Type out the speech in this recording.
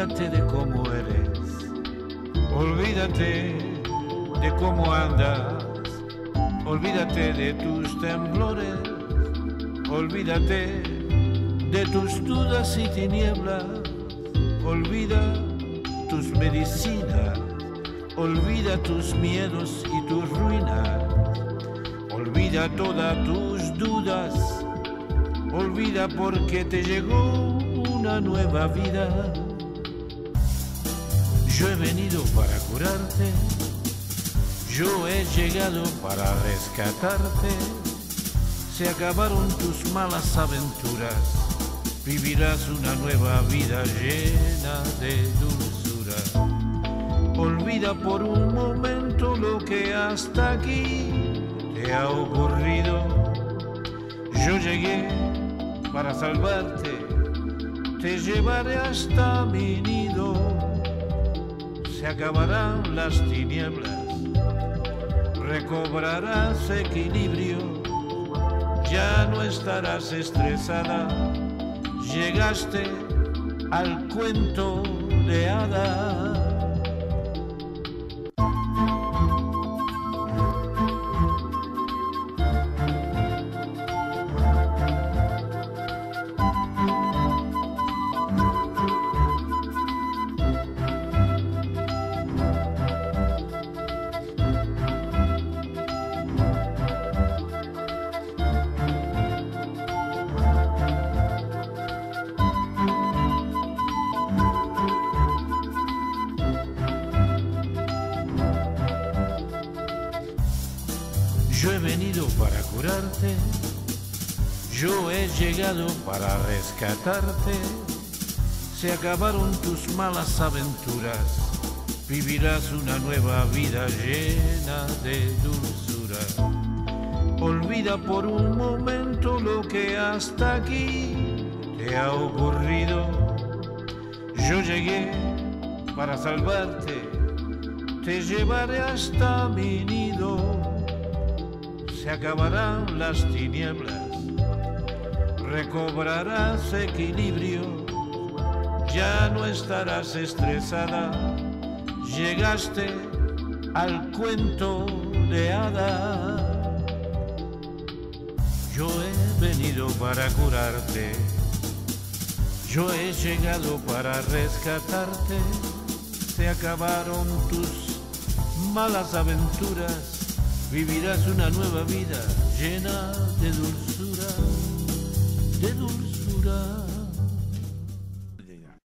Olvídate de cómo eres, olvídate de cómo andas, olvídate de tus temblores, olvídate de tus dudas y tinieblas, olvida tus medicinas, olvida tus miedos y tus ruinas, olvida todas tus dudas, olvida porque te llegó una nueva vida. Yo he venido para curarte, yo he llegado para rescatarte. Se acabaron tus malas aventuras, vivirás una nueva vida llena de dulzura. Olvida por un momento lo que hasta aquí te ha ocurrido. Yo llegué para salvarte, te llevaré hasta mi nido. Se acabarán las tinieblas, recobrarás equilibrio, ya no estarás estresada, llegaste al cuento de hadas. Yo he venido para curarte, yo he llegado para rescatarte. Se acabaron tus malas aventuras, vivirás una nueva vida llena de dulzura. Olvida por un momento lo que hasta aquí te ha ocurrido. Yo llegué para salvarte, te llevaré hasta mi nido. Se acabarán las tinieblas, recobrarás equilibrio, ya no estarás estresada, llegaste al cuento de hadas. Yo he venido para curarte, yo he llegado para rescatarte. Se acabaron tus malas aventuras, vivirás una nueva vida llena de dulzura, de dulzura.